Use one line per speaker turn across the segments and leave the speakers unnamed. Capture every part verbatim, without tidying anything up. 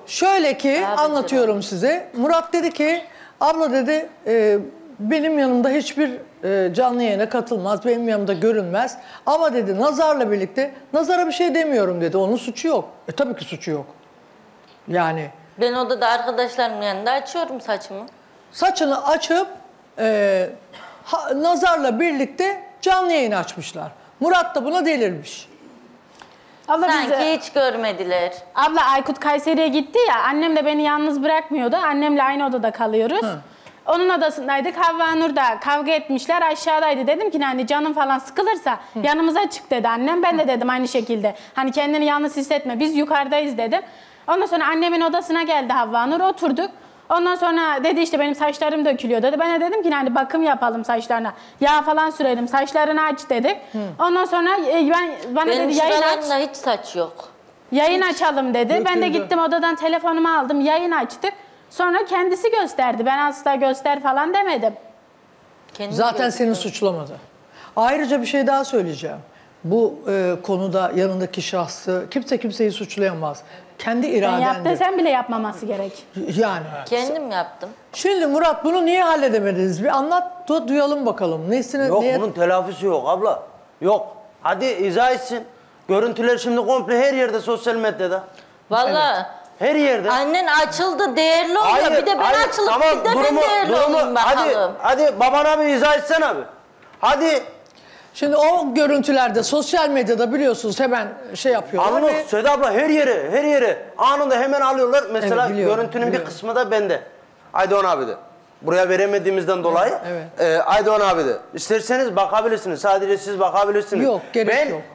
Şöyle ki
Daha
anlatıyorum size. Murat dedi ki abla dedi e, benim yanımda hiçbir e, canlı yayına katılmaz. Benim yanımda görünmez. Ama dedi Nazar'la birlikte Nazar'a bir şey demiyorum dedi. Onun suçu yok. E tabii ki suçu yok. Yani.
Ben odada arkadaşlarımın yanında açıyorum saçımı.
Saçını açıp e, ha, Nazar'la birlikte canlı yayın açmışlar. Murat da buna delirmiş.
Abla
Sanki
bizi,
hiç görmediler.
abla Aykut Kayseri'ye gitti ya, annem de beni yalnız bırakmıyordu. Annemle aynı odada kalıyoruz. Hı. Onun odasındaydık. Havva Nur da kavga etmişler, aşağıdaydı. Dedim ki hani canım falan sıkılırsa Hı. yanımıza çık dedi annem. Ben de dedim aynı şekilde. Hani kendini yalnız hissetme, biz yukarıdayız dedim. Ondan sonra annemin odasına geldi Havva Nur, oturduk. Ondan sonra dedi işte benim saçlarım dökülüyor dedi. Ben de dedim ki hani bakım yapalım saçlarına. Yağ falan sürelim, saçlarını aç dedik. Hı. Ondan sonra ben bana
Benim
dedi yayın aç.
hiç saç yok.
Yayın hiç. açalım dedi.
Döküldü.
Ben de gittim odadan telefonumu aldım, yayın açtık. Sonra kendisi gösterdi. Ben asla göster falan demedim.
Kendi
Zaten
gözüküyor.
seni suçlamadı. Ayrıca bir şey daha söyleyeceğim. Bu e, konuda yanındaki şahsı kimse kimseyi suçlayamaz. Kendi
Ben
iradendir.
yap desem bile yapmaması gerek.
Yani.
Kendim yaptım.
Şimdi Murat bunu niye halledemediniz? Bir anlat da duyalım bakalım. Nesine,
Yok
neye...
bunun telafisi yok abla. Yok. Hadi izah etsin. Görüntüler şimdi komple her yerde sosyal medyada.
Vallahi
Her yerde.
annen açıldı değerli oluyor.
Hayır,
bir de ben
hayır,
açılıp
tamam,
bir de
durumu,
ben değerli
durumu,
olayım
hadi,
bakalım.
hadi babana bir izah etsen abi. Hadi.
Şimdi o görüntülerde sosyal medyada biliyorsunuz hemen şey yapıyorlar.
Anlık
ve-
Seda abla her yere, her yere anında hemen alıyorlar. Mesela
Evet, biliyorum,
görüntünün
biliyorum.
bir kısmı da bende. Aydoğan abi de. Buraya veremediğimizden dolayı
Evet,
e, Aydoğan abi de. İsterseniz bakabilirsiniz. Sadece siz bakabilirsiniz.
Yok, gerek
ben,
yok.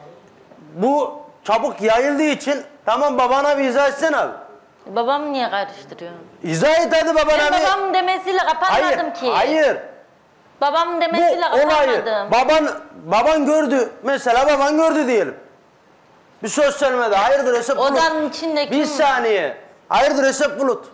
Bu çabuk yayıldığı için tamam babana bir izah etsen abi.
Babamı niye karıştırıyorsun?
İzah et hadi babana
Ben
bir.
babamın demesiyle kapatmadım
Hayır,
ki.
hayır.
Babamın
Bu
demesiyle
olayı
kapatmadım.
baban, baban gördü. Mesela baban gördü diyelim. Bir sosyal medyada hayırdır Esef Bulut.
Odanın içindeki...
Bir saniye. Hayırdır Esef Bulut.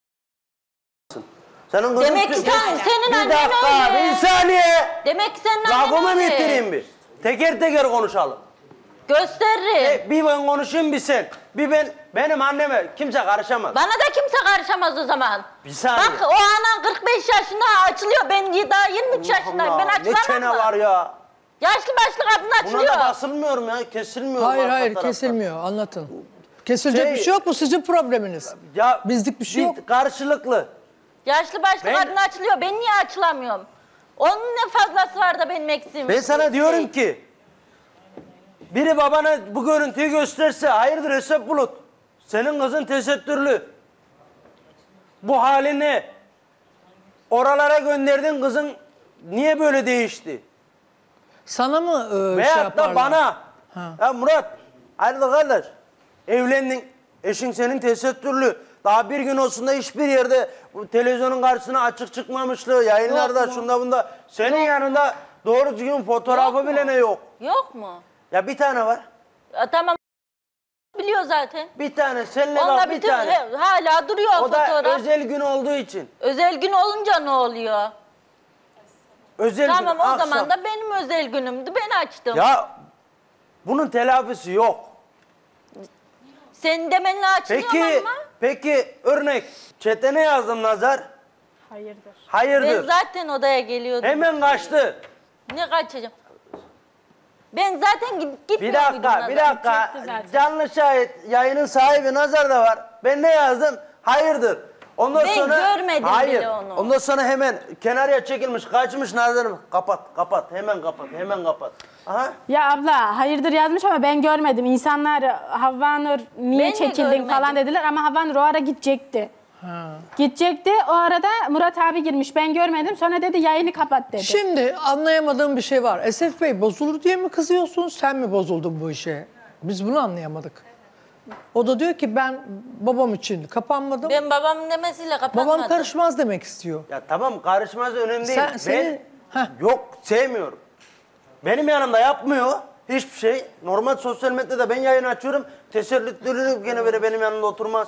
Senin kızın...
Demek ki sen, senin
bir
annen
dakika,
öyle.
bir saniye.
Demek ki senin annen
Lafımı
öyle.
bitireyim bir. Teker teker konuşalım.
Gösteririm.
E, bir ben konuşayım bir sen. Bir ben, benim anneme kimse karışamaz.
Bana da kimse karışamaz o zaman.
Bir saniye.
Bak o anan kırk beş yaşında açılıyor. Ben daha yirmi üç yaşındayım. Ben
Allah,
açılamam
ne çene
mı?
var ya.
Yaşlı başlı kadın
Buna
açılıyor.
da basılmıyorum ya, kesilmiyor.
Hayır
arka
hayır
taraftan.
kesilmiyor anlatın. Kesilecek
Şey-
bir şey yok, bu sizin probleminiz.
Ya
Bizlik bir şey yok.
Karşılıklı.
Yaşlı başlı
Ben-
kadın açılıyor. Ben niye açılamıyorum? Onun ne fazlası var da benim eksiğim?
Ben sana
Şey.
diyorum ki biri babana bu görüntüyü gösterse hayırdır Esef Bulut. Senin kızın tesettürlü. Bu halini oralara gönderdin, kızın niye böyle değişti?
Sana mı e, şey
Veyahut
yaparlar?
da bana.
Ha.
Ya Murat, hayırdır kardeş? Evlendin, eşin senin tesettürlü. Daha bir gün olsun da hiçbir yerde bu televizyonun karşısına açık çıkmamışlığı, yayınlarda,
Yok mu?
şunda bunda. Senin yanında doğru düzgün fotoğrafı
Yok
bile
mu?
ne yok.
Yok mu?
Ya bir tane var.
Ya, tamam. Biliyor zaten.
Bir tane, seninle
Onda
kal bir
bütün
tane.
he, hala duruyor o,
O da
fotoğraf.
özel gün olduğu için.
Özel gün olunca ne oluyor?
Özel
Tamam
gün,
o
akşam.
zaman da benim özel günümdü. Ben açtım.
Ya bunun telafisi yok.
Senin demenle açılıyor
Peki,
ama.
peki örnek. Çete ne yazdım Nazar?
Hayırdır.
Ben
Hayırdır.
zaten odaya geliyordum.
Hemen kaçtı.
Ne kaçacağım? Ben zaten git,
Bir
gitmiyor muydum
dakika, bir
Nazar?
dakika.
Çekti zaten.
Canlı şahit, yayının sahibi Nazar da var. Ben ne yazdım? Hayırdır. Ondan
Ben
sonra
görmedim
hayır.
bile onu.
Ondan sonra hemen kenarya çekilmiş, kaçmış Nazar'ım. Kapat, kapat, hemen kapat, hemen kapat. Aha.
Ya abla hayırdır yazmış ama ben görmedim. İnsanlar Havva Nur niye
Ben de
çekildin
görmedim.
falan dediler ama Havva Nur o ara gidecekti.
Ha.
Gidecekti. O arada Murat abi girmiş. Ben görmedim. Sonra dedi yayını kapat dedi.
Şimdi anlayamadığım bir şey var. Esef Bey bozulur diye mi kızıyorsun, sen mi bozuldun bu işe? Biz bunu anlayamadık. O da diyor ki ben babam için kapanmadım.
Ben babamın demesiyle kapatmadım.
Babam karışmaz demek istiyor.
Ya tamam karışmaz önemli değil.
Sen- senin-
ben
Heh.
yok sevmiyorum. Benim yanımda yapmıyor hiçbir şey. Normal sosyal medyada ben yayın açıyorum. Tesellitlülük gene böyle benim yanımda oturmaz.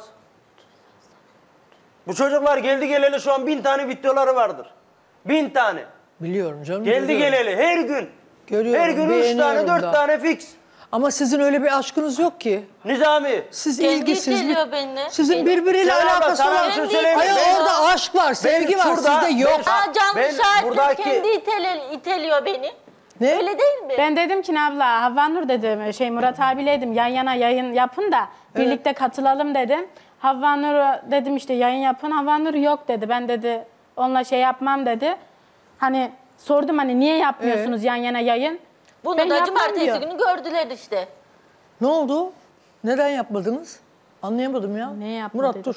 Bu çocuklar geldi geleli şu an bin tane videoları vardır. Bin tane.
Biliyorum canım.
Geldi
görüyorum.
geleli her gün.
Görüyorum,
Her gün üç tane
beğeniyorum
dört
da.
tane fix.
Ama sizin öyle bir aşkınız yok ki.
Nizami.
Siz
Kendi
ilgisiz.
iteliyor beni.
Sizin
Beni-
birbiriyle
Sen abla,
alakası
sana
var.
bir şey
Kendi
söyleyeyim mi?
Hayır
iteliyor.
orada aşk var, sevgi var.
şurada-
Sizde yok.
ben-
Aa, canlı
Ben
şahitim
buradaki-
kendi itele, iteliyor beni.
Ne?
Öyle değil mi?
Ben dedim ki abla Havva Nur dedim şey Murat abiyle dedim yan yana yayın yapın da birlikte katılalım dedim. Havva Nur dedim işte yayın yapın. Havva Nur yok dedi. Ben dedi onunla şey yapmam dedi. Hani sordum hani niye yapmıyorsunuz yan yana yayın?
Bunu
Ben
da
yapmam
cumartesi
diyor.
günü gördüler işte.
Ne oldu? Neden yapmadınız? Anlayamadım ya.
Ne yapma
Murat
dedi.
dur.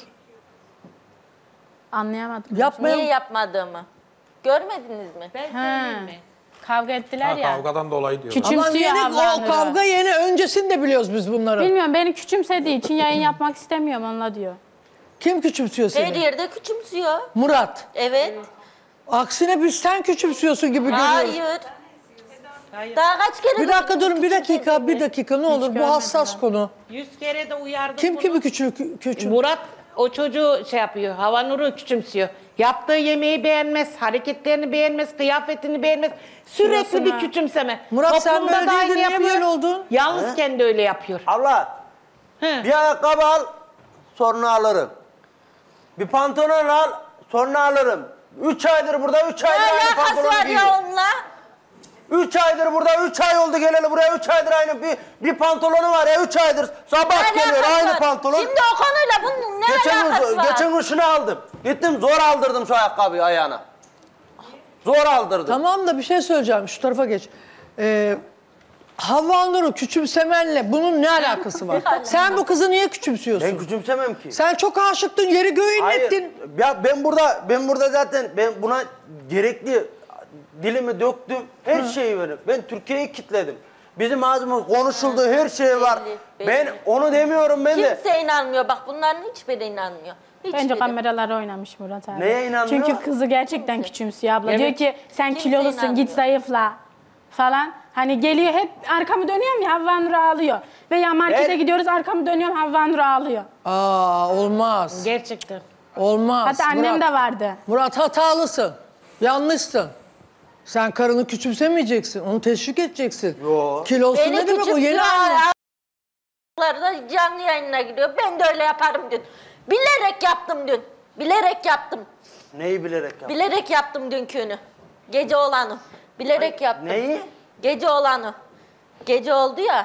Anlayamadım.
Yapmayın.
Niye yapmadığımı. Görmediniz mi?
Ha. Kavga ettiler
Ha,
ya.
kavgadan dolayı diyor.
Küçük-
Ama
Küçümsüyor
yeni
Havva
o
Nur'u.
kavga yeni. Öncesini de biliyoruz biz bunları.
Bilmiyorum beni küçümsediği için yayın yapmak istemiyorum onunla diyor.
Kim küçümsüyor
Her
seni?
yerde küçümsüyor.
Murat.
Evet.
Aksine biz sen küçümsüyorsun gibi görüyoruz.
Hayır. Daha kaç kere
Bir dakika
duydunuz
durun bir dakika
küçümsediğimi?
bir dakika ne olur bu
görmedim
hassas konu.
Yüz kere de uyardım
Kim
bunu.
kimi küçük küçük?
Murat o çocuğu şey yapıyor, Havva Nur'u küçümsüyor. Yaptığı yemeği beğenmez, hareketlerini beğenmez, kıyafetini beğenmez. Sürekli
Kilosunu.
bir küçümseme.
Murat, sen
Toplumda
böyle
da
değildin,
aynı
niye
yapıyor.
böyle oldun?
Yalnızken de öyle yapıyor.
Abla.
He.
Bir ayakkabı al. Sonra alırım. Bir pantolon al. Sonra alırım. Üç aydır burada. Üç
Ne
aydır aynı
alakası
pantolonu
var
giyiyor.
ya onunla?
Üç aydır burada. Üç ay oldu geleli buraya. Üç aydır aynı bir, bir pantolonu var ya. Üç aydır. Sabah
Ne
geliyor
alakası
aynı
var?
pantolon.
Şimdi o konuyla bunun ne
Geçen
alakası
gün,
var?
geçen gün şunu aldım. Gittim zor aldırdım şu ayakkabıyı ayağına. Zor aldırdım.
Tamam da bir şey söyleyeceğim şu tarafa geç. Ee, Havva Nur'u küçümsemenle bunun ne alakası var? Sen bu kızı niye küçümsüyorsun?
Ben küçümsemem ki.
Sen çok aşıktın, yeri göğü
Hayır.
inlettin.
Ya ben burada ben burada zaten ben buna gerekli dilimi döktüm. Her şeyi verdim. Ben Türkiye'yi kitledim. Bizim ağzımız konuşulduğu her şey var.
belli,
Ben
belli.
onu demiyorum ben de.
Kimse inanmıyor. Bak bunların hiçbiri inanmıyor. Hiçbiri.
Bence kameralar oynamış Murat abi.
Neye inanmıyor?
Çünkü kızı gerçekten küçümsüyor abla.
Evet.
Diyor ki sen
Kimse
kilolusun
inanmıyor.
git zayıfla falan. Hani geliyor hep arkamı dönüyorum ya Havva Nur ağlıyor. Veya markete
Evet.
gidiyoruz arkamı dönüyorum Havva Nur ağlıyor.
Aa olmaz.
Gerçekten.
Olmaz.
Hatta annem
Murat.
de vardı.
Murat hatalısın. Yanlışsın. Sen karını küçümsemeyeceksin. Onu teşvik edeceksin.
Yo.
Kilosu
Beni
ne demek o? Yeni
küçümsüyor.
anne.
Da canlı yayına giriyor. Ben de öyle yaparım dün. Bilerek yaptım dün. Bilerek yaptım.
Neyi bilerek yaptın?
Bilerek yaptım dünkünü. Gece olanı. Bilerek yaptım.
Neyi?
Gece olanı. Gece oldu ya.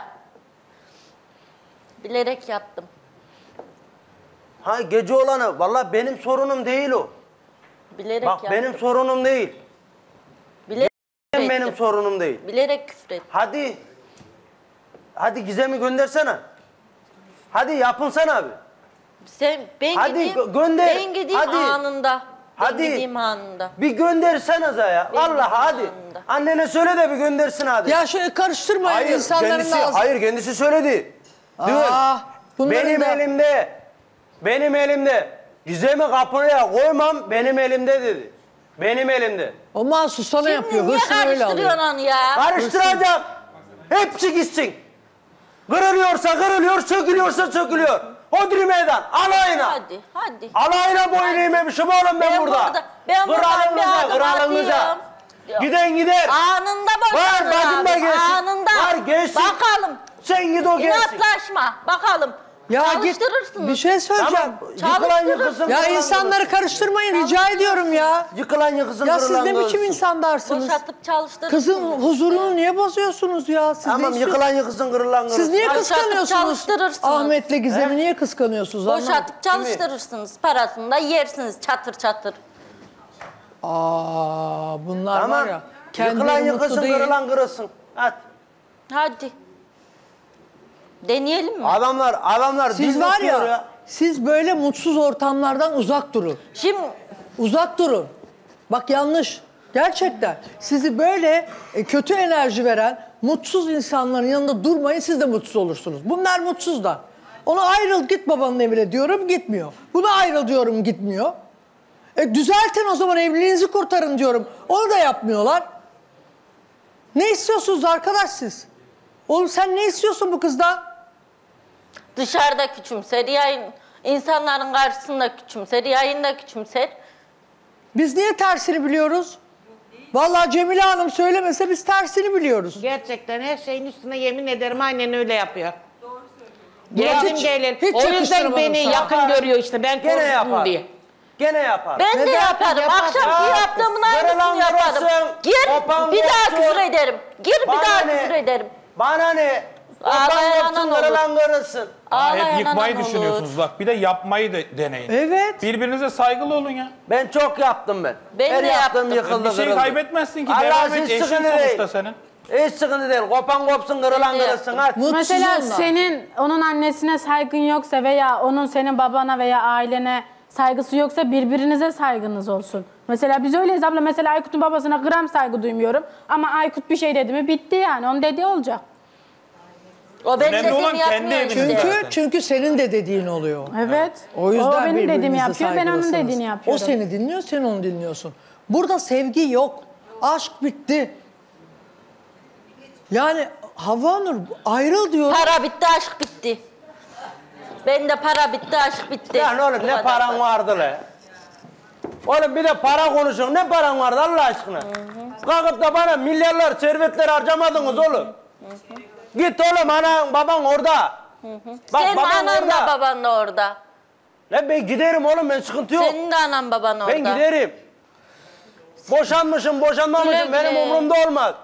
Bilerek yaptım.
Ha gece olanı. Vallahi benim sorunum değil o.
Bilerek
Bak
yaptım.
benim sorunum değil.
Bilerek küfür
Benim
ettim.
sorunum değil.
Bilerek küfür ettim.
Hadi. Hadi Gizem'i göndersene. Hadi yapınsana abi.
Sen, ben
Hadi
gideyim,
gö- gönder.
Ben gideyim
Hadi.
anında. Ben
Hadi.
gideyim anında.
Bir göndersenize ya.
Benim
Vallahi hadi.
yanımda.
Annene söyle de bir göndersin hadi.
Ya şöyle karıştırmayın
hayır,
insanların
kendisi,
ağzını.
hayır kendisi söyledi. Dün
Aa, bunların
benim
da-
elimde, benim elimde. Gizem'i kapıya koymam benim elimde dedi. Benim elimde.
O mahsus sana yapıyor.
Niye
Hırsını öyle alıyor.
karıştırıyorsun onu ya?
Karıştıracağım. Hepsi gitsin. Kırılıyorsa kırılıyor, sökülüyorsa sökülüyor. Hodri meydan, alayına.
Hadi, hadi.
Alayına boyun eğmemişim oğlum ben,
Ben
burada.
burada- ben buradan bir
Kralınıza,
adım
kralınıza.
atıyorum.
Giden gider.
Anında
Var,
boşanır
bacım da
abi.
gelsin.
Anında.
Var, gelsin.
Bakalım.
Sen git o gelsin.
İnatlaşma. Bakalım.
Ya git
Çalıştırırsınız.
bir şey söyleyeceğim.
Tamam, yıkılan yıkılsın.
Ya
kırılan
insanları
kırılsın.
karıştırmayın rica ediyorum ya.
Yıkılan yıkılsın,
Ya siz
kırılan
ne biçim
kırılsın.
insanlarsınız?
Boşatıp çalıştırırsınız.
Kızın huzurunu niye bozuyorsunuz ya? Siz
Tamam
ne
yıkılan yıkılsın, kırılan kırılsın.
Siz niye
Boşatıp
kıskanıyorsunuz?
çalıştırırsınız.
Ahmet'le Gizem'i niye kıskanıyorsunuz? Anlamadım.
Boşatıp çalıştırırsınız. Parasını da yersiniz çatır çatır.
Aa, bunlar
Tamam.
var ya.
Yıkılan
Kendileri mutlu
yıkılsın,
değil.
kırılan kırılsın. Hadi.
Hadi. Deneyelim mi?
Adamlar, adamlar
Siz
dil
var
okuyor
ya,
ya.
siz böyle mutsuz ortamlardan uzak durun.
Şimdi
Uzak durun. Bak yanlış. Gerçekten. Sizi böyle e, kötü enerji veren mutsuz insanların yanında durmayın, siz de mutsuz olursunuz. Bunlar mutsuz da. Ona ayrıl git babanın evine diyorum, gitmiyor. Buna ayrıl diyorum, gitmiyor. E, düzeltin o zaman, evliliğinizi kurtarın diyorum. Onu da yapmıyorlar. Ne istiyorsunuz arkadaş siz? Oğlum sen ne istiyorsun bu kızdan?
dışarıda küçümser, yayın, insanların karşısında küçümser, yayında küçümser.
Biz niye tersini biliyoruz? Vallahi Cemile Hanım söylemese biz tersini biliyoruz.
Gerçekten her şeyin üstüne yemin ederim aynen öyle yapıyor. Geldim
hiç-
gelin.
hiç
O yüzden
yakıştıramadım
beni
sana.
yakın görüyor işte. Ben
Gene
korktum
yapar.
diye.
Gene yapar.
Ben de
Neden
yaparım.
yapar?
Akşamki
Ya,
yaptığımın
kırılan
aynısını yaparım.
kırılsın,
Gir
kopan
bir daha
kopsun.
küfür ederim. Gir bir
Bana
daha
ne?
küfür ederim.
Bana ne?
Ağlayan
Kopan kopsun,
anan olur.
kırılan kırılsın.
Ha,
Ağlayan
hep yıkmayı
anan
düşünüyorsunuz
olur.
bak. Bir de yapmayı da deneyin.
Evet.
Birbirinize saygılı olun ya.
Ben çok yaptım ben.
Ben
Her
de
yaptığım
yaptım.
yıkıldı,
Bir şey
kırıldı.
kaybetmezsin ki.
Allah
Devam et.
siz
Eşin
sıkıntı
sonuçta
değil.
senin.
Hiç sıkıntı değil. Kopan kopsun, kırılan
Ben de
kırılsın. Hadi.
Mutsuz
Mesela
onlar.
senin onun annesine saygın yoksa veya onun senin babana veya ailene saygısı yoksa birbirinize saygınız olsun. Mesela biz öyleyiz abla. Mesela Aykut'un babasına gram saygı duymuyorum. Ama Aykut bir şey dedi mi bitti yani. Onun dediği olacak.
O benim
Önemli olan
dediğimi
kendi
yapmıyor
evinizde.
işte.
Çünkü, çünkü senin de dediğin oluyor.
Evet.
O yüzden
benim dediğimi
birbirinize
yapıyor. Ben onun
saygılısınız.
dediğini yapıyorum.
O seni dinliyor, sen onu dinliyorsun. Burada sevgi yok. Aşk bitti. Yani Havva Nur ayrıl diyor.
Para bitti, aşk bitti. Ben de para bitti, aşk bitti.
Lan oğlum
Bu
ne
kadar.
paran vardı le? Oğlum bir de para konuşun. Ne paran vardı Allah aşkına? Kalkıp da bana milyarlar, servetler harcamadınız oğlum. Git oğlum anan baban orada. Bak
Senin
baban
anan da
orada.
baban da orada.
Ne ben giderim oğlum, ben sıkıntı yok.
Senin de anan baban orada.
Ben giderim. Boşanmışım, boşanmamışım
Güle
benim
güle.
umurumda olmaz.